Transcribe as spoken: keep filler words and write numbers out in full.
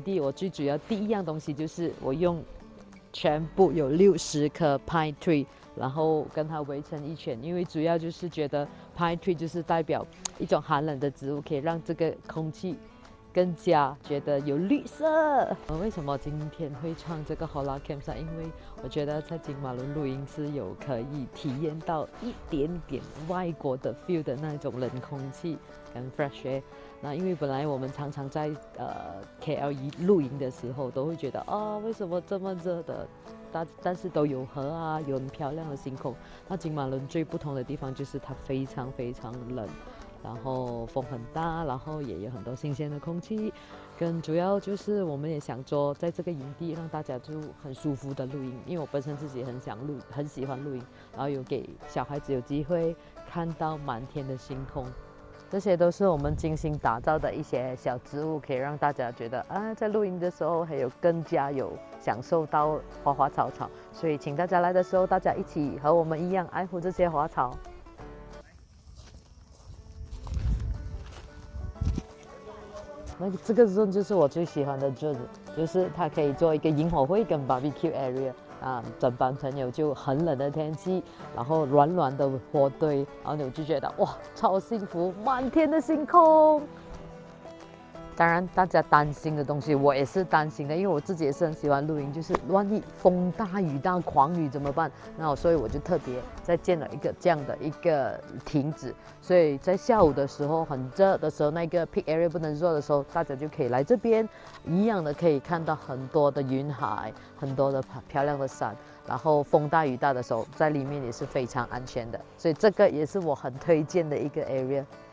地，我最主要第一样东西就是我用全部有六十棵 pine tree， 然后跟它围成一圈，因为主要就是觉得 pine tree 就是代表一种寒冷的植物，可以让这个空气更加觉得有绿色。为什么今天会唱这个 Hola Campsite？ 因为我觉得在金马伦露营是有可以体验到一点点外国的 feel 的那种冷空气跟 fresh air。那因为本来我们常常在呃 K L 露营的时候，都会觉得啊，为什么这么热的？但但是都有河啊，有很漂亮的星空。那金马伦最不同的地方就是它非常非常冷。然后风很大，然后也有很多新鲜的空气，更主要就是我们也想做在这个营地让大家就很舒服的露营，因为我本身自己很想露，很喜欢露营，然后有给小孩子有机会看到满天的星空，这些都是我们精心打造的一些小植物，可以让大家觉得啊，在露营的时候还有更加有享受到花花草草，所以请大家来的时候，大家一起和我们一样爱护这些花草。那这个 zone 就是我最喜欢的 zone， 就是它可以做一个萤火会跟 barbecue area 啊，整班朋友就很冷的天气，然后软软的火堆，然后你就觉得哇，超幸福，满天的星空。当然，大家担心的东西，我也是担心的，因为我自己也是很喜欢露营，就是万一风大雨大狂雨怎么办？那所以我就特别再建了一个这样的一个亭子，所以在下午的时候很热的时候，那个 peak area 不能做的时候，大家就可以来这边，一样的可以看到很多的云海，很多的漂亮的山，然后风大雨大的时候，在里面也是非常安全的，所以这个也是我很推荐的一个 area。